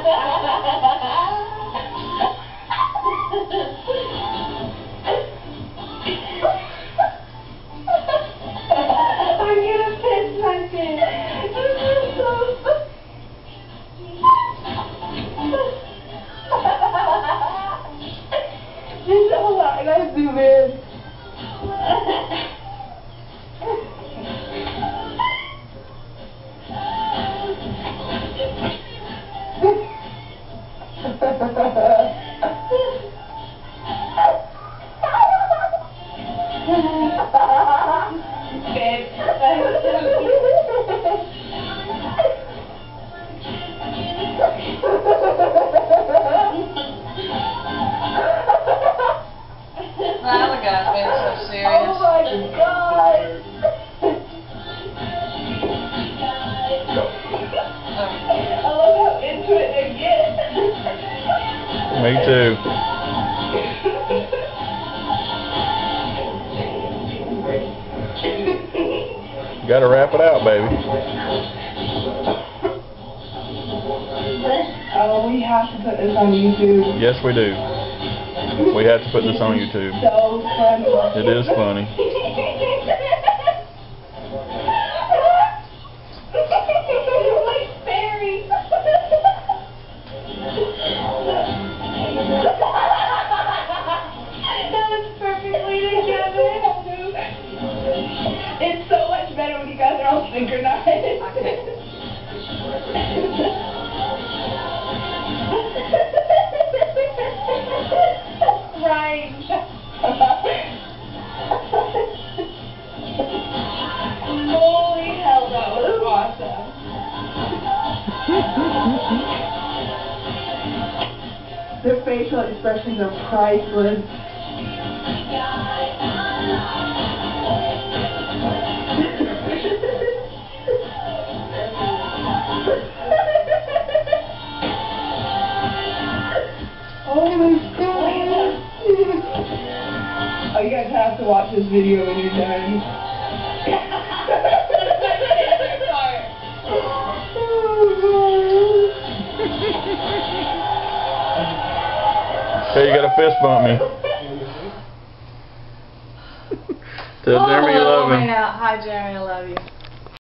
gonna piss my pants. This is so funny. Hold on, I gotta zoom in. Now the guy's being so serious. Oh my God! I love how into it they get. Me too. Gotta wrap it out, baby. Oh, we have to put this on YouTube. Yes, we do. We have to put this on YouTube. So funny. It is funny. You're like fairy. That was perfectly together. It's so much better when you guys are all synchronized. Right. Holy hell, that was awesome. Their facial expressions are priceless. Oh my God. Oh, you guys have to watch this video when you're done. Hey, you gotta fist bump me. Tell Jeremy you love him. Hi, Jeremy, I love you.